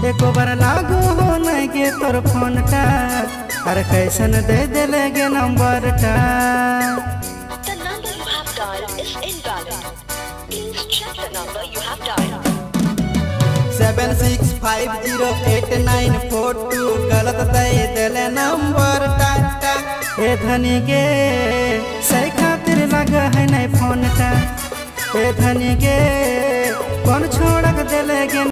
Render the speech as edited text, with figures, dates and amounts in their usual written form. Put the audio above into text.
एको बार लागू हो नहीं के तोर फोन टा अरे कैसन दे दिले गे नंबर टा। The number you have dialed is invalid. Please check the number you have dialed. 76508942 गलत दे दिले नंबर टा। ए धनी गे सही खातिर लगा है नहीं फोन टा। ए धनी गे कौन छोड़ के दिले गे